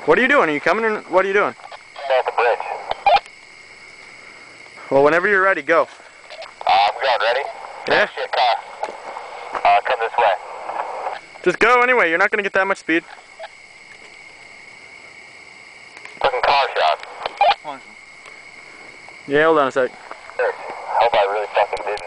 What are you doing? Are you coming or what are you doing? At the bridge. Well, whenever you're ready, go. I'm going. Ready? Yeah? Shit, car. Come this way. Just go anyway. You're not going to get that much speed. Fucking car shot. Yeah, hold on a sec. Hope I really fucking did